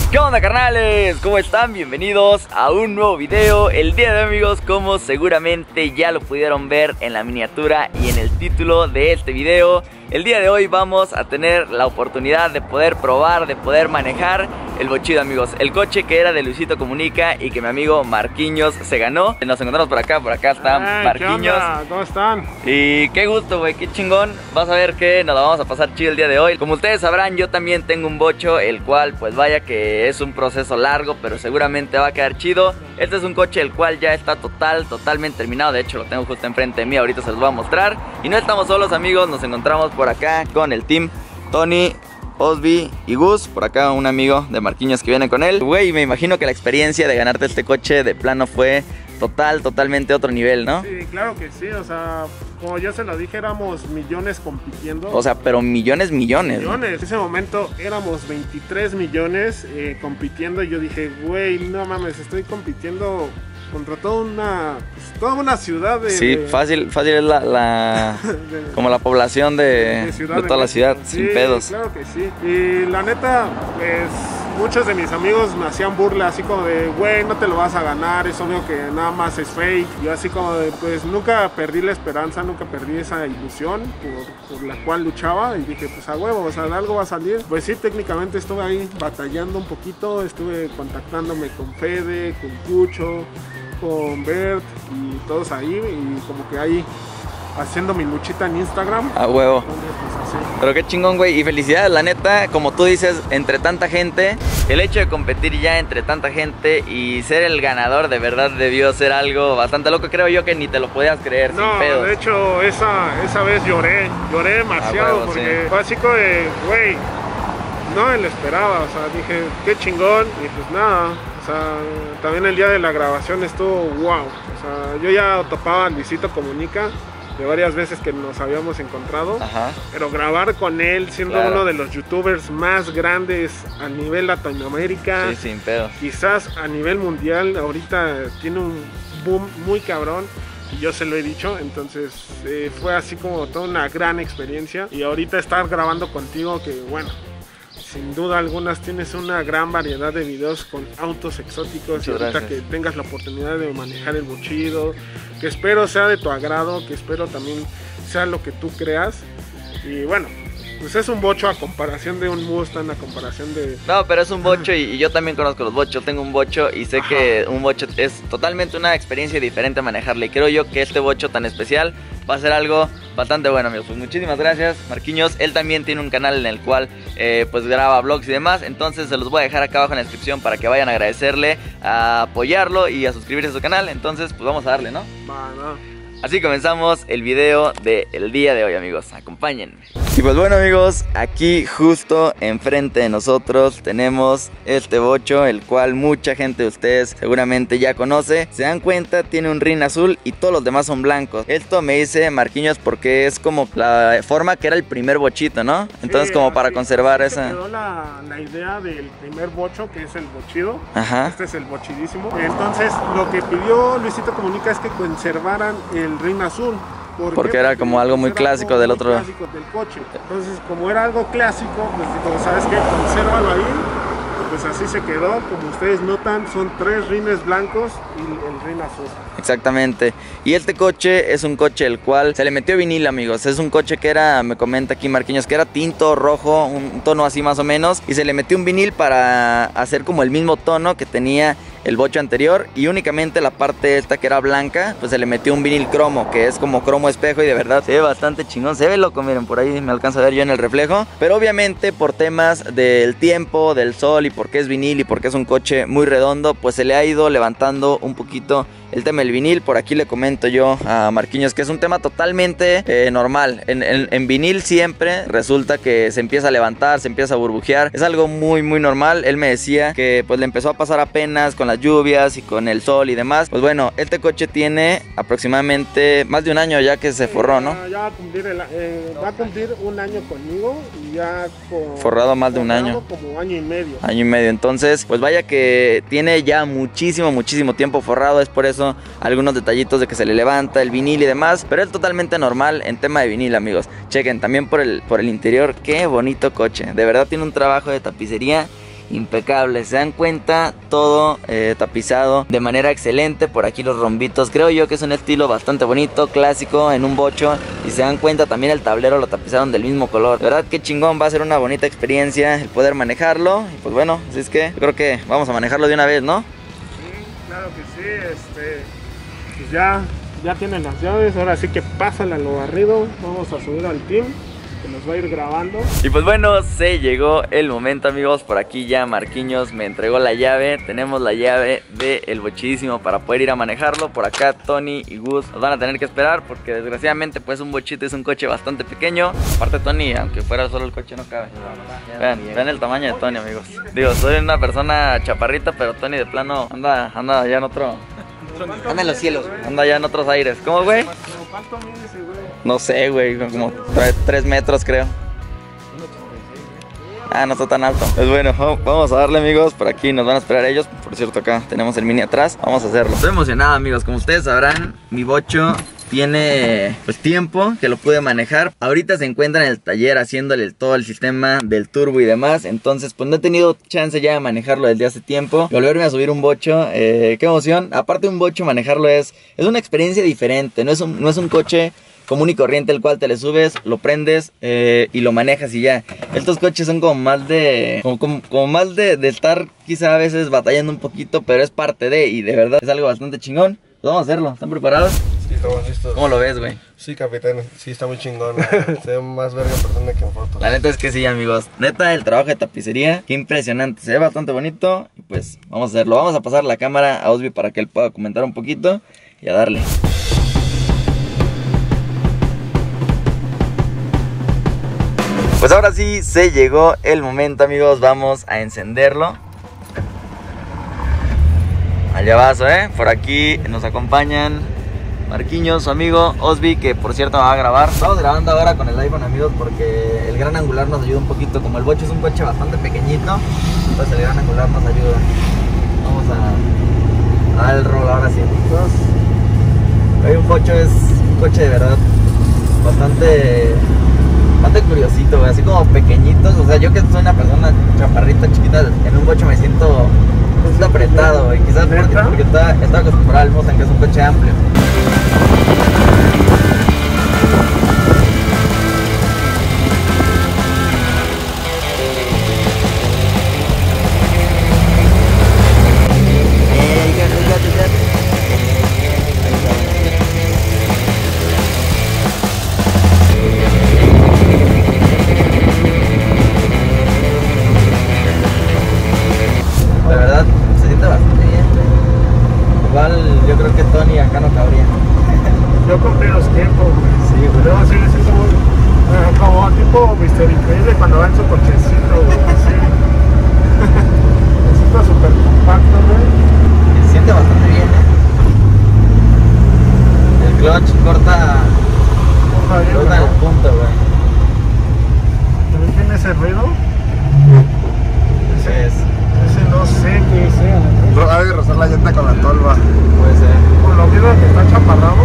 ¿Qué onda, carnales? ¿Cómo están? Bienvenidos a un nuevo video. El día de hoy, amigos, como seguramente ya lo pudieron ver en la miniatura y en el título de este video, el día de hoy vamos a tener la oportunidad de poder probar, de poder manejar el Bochido, amigos. El coche que era de Luisito Comunica y que mi amigo Marquinhos se ganó. Nos encontramos por acá está Marquinhos. ¿Qué onda? ¿Cómo están? Y qué gusto, güey, qué chingón. Vas a ver que nos la vamos a pasar chido el día de hoy. Como ustedes sabrán, yo también tengo un bocho, el cual pues vaya que es un proceso largo, pero seguramente va a quedar chido. Este es un coche el cual ya está totalmente terminado. De hecho lo tengo justo enfrente de mí, ahorita se los voy a mostrar. Y no estamos solos, amigos, nos encontramos por acá con el team Tony, Osby y Gus. Por acá un amigo de Marquinhos que viene con él. Güey, me imagino que la experiencia de ganarte este coche de plano fue totalmente otro nivel, ¿no? Sí, claro que sí, o sea, como yo se lo dije, éramos millones compitiendo. O sea, pero millones. En ese momento éramos 23 millones compitiendo y yo dije, güey, no mames, estoy compitiendo contra toda una ciudad de... Sí, fácil es como la población de toda la ciudad, sí, sin pedos. Claro que sí. Y la neta, pues muchos de mis amigos me hacían burla así como de, güey, no te lo vas a ganar, es obvio que nada más es fake. Yo así como de, pues nunca perdí la esperanza, nunca perdí esa ilusión por la cual luchaba y dije, pues a huevo, o sea, algo va a salir. Pues sí, técnicamente estuve ahí batallando un poquito, estuve contactándome con Fede, con Cucho, con Bert y todos ahí, y como que ahí haciendo mi luchita en Instagram. A huevo. Pues así. Pero qué chingón, güey, y felicidades, la neta, como tú dices, entre tanta gente, el hecho de competir ya entre tanta gente y ser el ganador de verdad debió ser algo bastante loco. Creo yo que ni te lo podías creer, no, sin pedos. De hecho, esa vez lloré demasiado, huevo, porque sí. fue así como de, güey, no me lo esperaba, o sea, dije, qué chingón, y pues nada. O sea, también el día de la grabación estuvo wow. O sea, yo ya topaba a Luisito Comunica de varias veces que nos habíamos encontrado. Ajá. Pero grabar con él, siendo claro, uno de los youtubers más grandes a nivel Latinoamérica, sí, sin pedos, quizás a nivel mundial, ahorita tiene un boom muy cabrón. Y yo se lo he dicho, entonces fue así como toda una gran experiencia. Y ahorita estar grabando contigo, que bueno, sin duda algunas tienes una gran variedad de videos con autos exóticos. Muchas y ahorita gracias. que tengas la oportunidad de manejar el Bochido, que espero sea de tu agrado, que espero también sea lo que tú creas. Y bueno, pues es un bocho a comparación de un Mustang, a comparación de... No, pero es un bocho y yo también conozco los bochos, tengo un bocho y sé que un bocho es totalmente una experiencia diferente a manejarle. Y creo yo que este bocho tan especial va a ser algo bastante bueno, amigos. Pues muchísimas gracias, Marquinhos. Él también tiene un canal en el cual pues graba vlogs y demás. Entonces se los voy a dejar acá abajo en la descripción para que vayan a agradecerle, a apoyarlo y a suscribirse a su canal. Entonces pues vamos a darle, ¿no? Va, no. Así comenzamos el video del día de hoy, amigos. Acompáñenme. Y pues bueno, amigos, aquí justo enfrente de nosotros tenemos este bocho, el cual mucha gente de ustedes seguramente ya conoce. Se dan cuenta, tiene un rin azul y todos los demás son blancos. Esto me dice Marquinhos porque es como la forma que era el primer bochito, ¿no? Entonces Sí, como para así- conservar así se esa... quedó la idea del primer bocho, que es el Bochido. Ajá. Este es el Bochidísimo. Entonces lo que pidió Luisito Comunica es que conservaran el rin azul. ¿Por Porque qué? era como algo muy era clásico algo del muy otro. clásico del coche. Entonces, como era algo clásico, pues digo, ¿sabes qué? Consérvalo ahí. Pues así se quedó. Como ustedes notan, son 3 rines blancos y el rin azul. Exactamente. Y este coche es un coche el cual se le metió vinil, amigos. Es un coche que era, me comenta aquí Marquinhos, que era tinto rojo, un tono así más o menos. Y se le metió un vinil para hacer como el mismo tono que tenía el bocho anterior. Y únicamente la parte esta que era blanca, pues se le metió un vinil cromo, que es como cromo espejo. Y de verdad se ve bastante chingón. Se ve loco, miren, por ahí me alcanza a ver yo en el reflejo. Pero obviamente por temas del tiempo, del sol y porque es vinil y porque es un coche muy redondo, pues se le ha ido levantando un poquito el tema del vinil. Por aquí le comento yo a Marquinhos que es un tema totalmente normal. En vinil siempre resulta que se empieza a levantar, se empieza a burbujear. Es algo muy normal. Él me decía que pues le empezó a pasar apenas con las lluvias y con el sol y demás. Pues bueno, este coche tiene aproximadamente más de un año ya que se forró, ¿no? Ya va a cumplir un año conmigo y ya forrado más de un año. Como año y medio. Año y medio. Entonces, pues vaya que tiene ya muchísimo tiempo forrado. Es por eso algunos detallitos de que se le levanta el vinil y demás. Pero es totalmente normal en tema de vinil, amigos. Chequen, también por el interior. Qué bonito coche. De verdad tiene un trabajo de tapicería impecable. Se dan cuenta, todo tapizado de manera excelente. Por aquí los rombitos, creo yo que es un estilo bastante bonito, clásico en un bocho. Y se dan cuenta también el tablero lo tapizaron del mismo color. De verdad que chingón, va a ser una bonita experiencia el poder manejarlo. Y pues bueno, así es que yo creo que vamos a manejarlo de una vez, ¿no? Sí, claro que sí. Pues ya tienen las llaves, ahora sí que pásale a lo barrido. Vamos a subir al team que nos va a ir grabando. Y pues bueno, se llegó el momento, amigos. Por aquí ya Marquiños me entregó la llave. Tenemos la llave del bochísimo para poder ir a manejarlo. Por acá Tony y Gus nos van a tener que esperar porque desgraciadamente pues un bochito es un coche bastante pequeño. Aparte Tony, aunque fuera solo el coche no cabe. Vean el tamaño de Tony, amigos. Digo, soy una persona chaparrita, pero Tony de plano anda ya en otro... Anda en los cielos. Anda ya en otros aires. ¿Cómo, güey? ¿Cuánto mide ese, güey? No sé, güey, como 3 metros creo. Ah, no está tan alto. Pues bueno, vamos a darle, amigos. Por aquí nos van a esperar ellos. Por cierto, acá tenemos el Mini atrás. Vamos a hacerlo. Estoy emocionado, amigos. Como ustedes sabrán, mi bocho tiene pues tiempo que lo pude manejar. Ahorita se encuentra en el taller haciéndole todo el sistema del turbo y demás. Entonces pues no he tenido chance ya de manejarlo desde hace tiempo. Volverme a subir un bocho, qué emoción. Aparte un bocho manejarlo es una experiencia diferente. No es un coche común y corriente el cual te le subes, lo prendes y lo manejas y ya. Estos coches son como más de como más de estar quizá a veces batallando un poquito, pero es parte de, y de verdad es algo bastante chingón. Pues vamos a hacerlo, ¿están preparados? Sí, estamos listos. ¿Cómo lo ves, güey? Sí, capitán, sí está muy chingón. Se ve más verga en persona que en fotos. La neta es que sí, amigos. Neta, el trabajo de tapicería, qué impresionante. Se ve bastante bonito y pues vamos a hacerlo. Vamos a pasar la cámara a Osby para que él pueda comentar un poquito y a darle. Pues ahora sí se llegó el momento, amigos. Vamos a encenderlo. Allá vas, por aquí nos acompañan Marquiños, su amigo Osby, que por cierto va a grabar. Estamos grabando ahora con el iPhone, amigos, porque el gran angular nos ayuda un poquito. Como el bocho es un coche bastante pequeñito, pues el gran angular nos ayuda. Vamos a dar el rol ahora sí, amigos. Hoy un bocho es un coche de verdad bastante curiosito, güey, así como pequeñitos. O sea, yo que soy una persona chaparrita, chiquita, en un bocho me siento apretado, güey. Quizás porque está acostumbrado al Mustang, que es un coche amplio. De verdad, se siente bastante bien. Igual yo creo que Tony acá no cabría. Yo compré los tiempos, güey. Sí, güey. Pero así me siento muy... como tipo Mr. Increíble cuando va en su cochecito, güey. Así. Me siento súper compacto, güey. Se siente bastante bien, El clutch corta en el punto, güey. ¿También tiene ese ruido? Es. Ese no sé qué sea. Ha de rozar la llanta con la tolva. Puede ser. Por lo mismo que está chaparrado.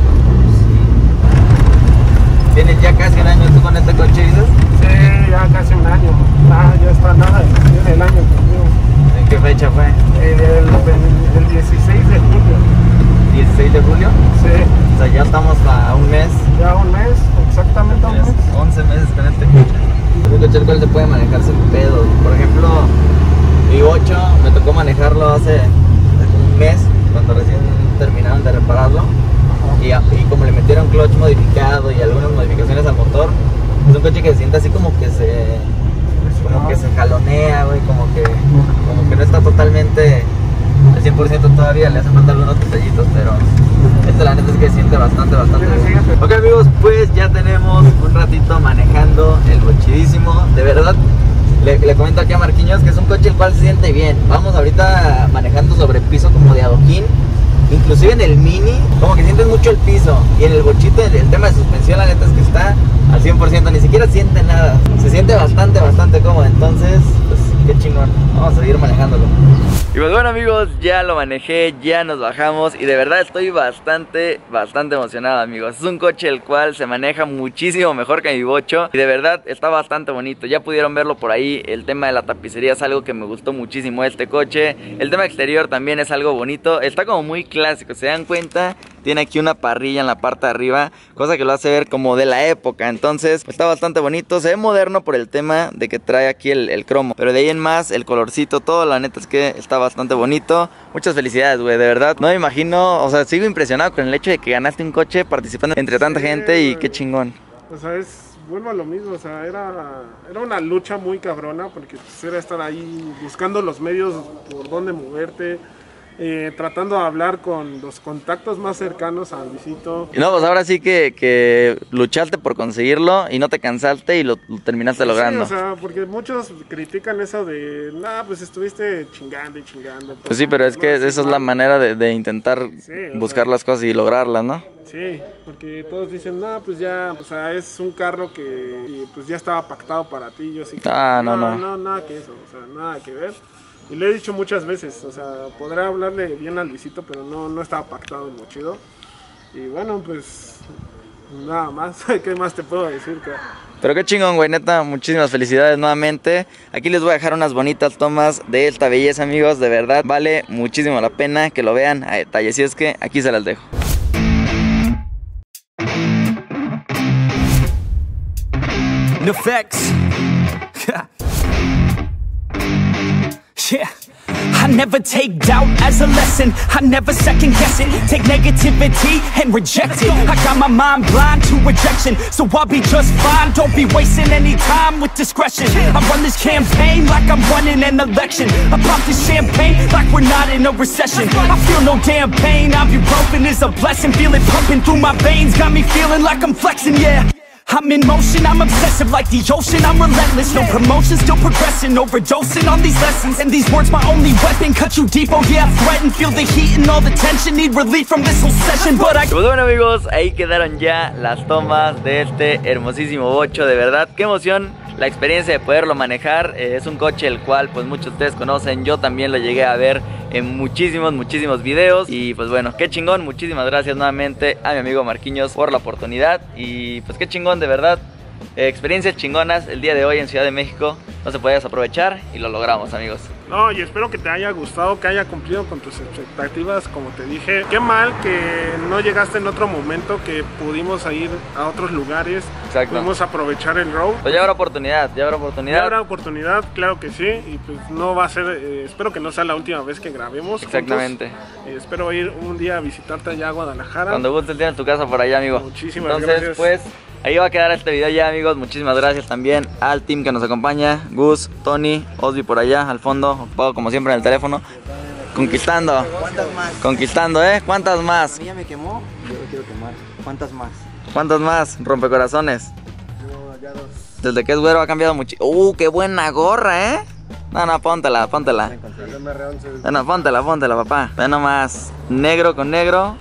¿Tienes ya casi un año tú con este coche, dices? Sí, ya casi un año. Ya está nada, tiene el año conmigo. ¿En qué fecha fue? El 16 de julio. ¿16 de julio? Sí. O sea, ya estamos a un mes. Ya un mes, exactamente un mes. 11 meses con este coche. Es un coche el cual se puede manejar sin pedos. Por ejemplo, mi 8 me tocó manejarlo hace un mes, cuando recién terminaron de repararlo. Y como le metieron clutch modificado y algunas modificaciones al motor, es un coche que se siente así como que se jalonea, güey, como que no está totalmente al 100% todavía, le hacen falta algunos detallitos, pero la neta es que se siente bastante bien. Ok, amigos, pues ya tenemos un ratito manejando el bochidísimo. De verdad, le comento aquí a Marquiños que es un coche el cual se siente bien. Vamos ahorita manejando sobre piso como de adoquín. Inclusive en el Mini, como que sientes mucho el piso. Y en el bochito, el tema de suspensión, la neta es que está al 100%, ni siquiera siente nada. Se siente bastante cómodo. Entonces, pues qué chingón. Vamos a seguir manejándolo. Y pues bueno amigos, ya lo manejé, ya nos bajamos y de verdad estoy bastante emocionado amigos. Es un coche el cual se maneja muchísimo mejor que mi bocho y de verdad está bastante bonito. Ya pudieron verlo por ahí, el tema de la tapicería es algo que me gustó muchísimo de este coche. El tema exterior también es algo bonito, está como muy clásico, ¿se dan cuenta? Tiene aquí una parrilla en la parte de arriba, cosa que lo hace ver como de la época. Entonces está bastante bonito, se ve moderno por el tema de que trae aquí el cromo. Pero de ahí en más, el colorcito, todo, la neta es que está bastante bonito. Muchas felicidades, güey, de verdad. No me imagino, o sea, sigo impresionado con el hecho de que ganaste un coche participando entre tanta gente y qué chingón. O sea, vuelvo a lo mismo, o sea, era una lucha muy cabrona porque pues, era estar ahí buscando los medios por dónde moverte. Tratando de hablar con los contactos más cercanos a Luisito. No, pues ahora sí que luchaste por conseguirlo y no te cansaste y lo terminaste logrando. Sí, o sea, porque muchos critican eso de, nah, pues estuviste chingando y chingando. Pues sí, pero es que esa es la manera de intentar buscar las cosas y lograrlas, ¿no? Sí, porque todos dicen, no, pues ya, o sea, es un carro que pues ya estaba pactado para ti. Yo sí que, no, nada que eso, o sea, nada que ver. Y le he dicho muchas veces, o sea, podrá hablarle bien a Luisito, pero no estaba pactado en lo chido. Y bueno, pues nada más, ¿qué más te puedo decir? Pero qué chingón, güey, neta, muchísimas felicidades nuevamente. Aquí les voy a dejar unas bonitas tomas de esta belleza, amigos, de verdad, vale muchísimo la pena que lo vean a detalle. Así es que aquí se las dejo. NEFFEX. Yeah, I never take doubt as a lesson. I never second guess it. Take negativity and reject it. I got my mind blind to rejection, so I'll be just fine. Don't be wasting any time with discretion. I run this campaign like I'm running an election. I pop this champagne like we're not in a recession. I feel no damn pain. Ibuprofen is a blessing. Feel it pumping through my veins. Got me feeling like I'm flexing, yeah. I'm in motion, I'm obsessive like the ocean, I'm relentless. No promotion, still progressing, overdosing on these lessons. And these words my only weapon, cut you deep, oh yeah, threaten. Feel the heat and all the tension, need relief from this whole session. But I... Pues bueno amigos, ahí quedaron ya las tomas de este hermosísimo bocho. De verdad, qué emoción la experiencia de poderlo manejar. Es un coche el cual pues muchos de ustedes conocen. Yo también lo llegué a ver en muchísimos videos. Y pues bueno, qué chingón. Muchísimas gracias nuevamente a mi amigo Marquinhos por la oportunidad. Y pues qué chingón, de verdad. Experiencias chingonas el día de hoy en Ciudad de México. No se podía desaprovechar y lo logramos, amigos. No, y espero que te haya gustado, que haya cumplido con tus expectativas, como te dije. Qué mal que no llegaste en otro momento, que pudimos ir a otros lugares. Exacto. Pudimos aprovechar el road. Pues ya habrá oportunidad, ya habrá oportunidad. Ya habrá oportunidad, claro que sí. Y pues no va a ser, espero que no sea la última vez que grabemos. Exactamente. Espero ir un día a visitarte allá a Guadalajara. Cuando gustes tienes tu casa por allá, amigo. Muchísimas gracias. Pues ahí va a quedar este video ya, amigos. Muchísimas gracias también al team que nos acompaña. Gus, Tony, Osby por allá al fondo, ocupado como siempre en el teléfono. Conquistando. ¿Cuántas más? Conquistando, ¿Cuántas más? A mí ya me quemó, yo lo quiero quemar. ¿Cuántas más? ¿Cuántas más? Rompecorazones. Yo ya 2. Desde que es güero ha cambiado mucho. ¡Qué buena gorra, No, póntela. Bueno, póntela, papá. Ve nomás. Negro con negro.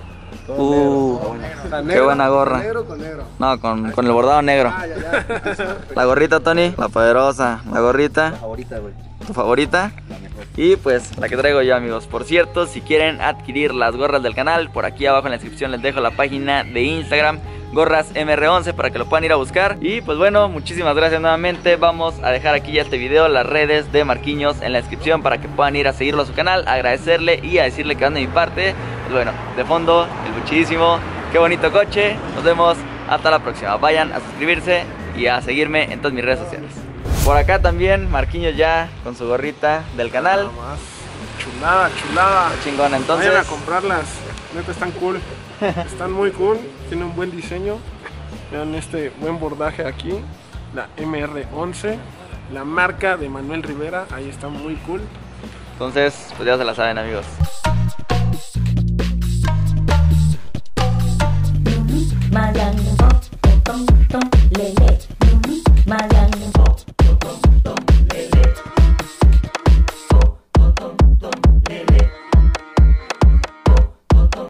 Qué buena gorra. Negro con negro. No, con el bordado negro. Ya. La gorrita, Tony, la poderosa. La gorrita. La favorita, güey. ¿Tu favorita? La mejor. Y pues la que traigo yo, amigos. Por cierto, si quieren adquirir las gorras del canal, por aquí abajo en la descripción les dejo la página de Instagram, GorrasMR11, para que lo puedan ir a buscar. Y pues bueno, muchísimas gracias nuevamente. Vamos a dejar aquí ya este video, las redes de Marquinhos en la descripción, para que puedan ir a seguirlo a su canal, agradecerle y a decirle que van de mi parte. Pues bueno, de fondo, el muchísimo. Qué bonito coche. Nos vemos hasta la próxima. Vayan a suscribirse y a seguirme en todas mis redes sociales. Por acá también Marquinhos ya con su gorrita del canal. Nada más. Chulada. Chingona, entonces. Vayan a comprarlas. Neta, están cool. Están muy cool. Tienen un buen diseño. Vean este buen bordaje aquí. La MR11. La marca de Manuel Rivera. Ahí está muy cool. Entonces, pues ya se la saben, amigos. Malang, tom tom lele, malang, tom tom.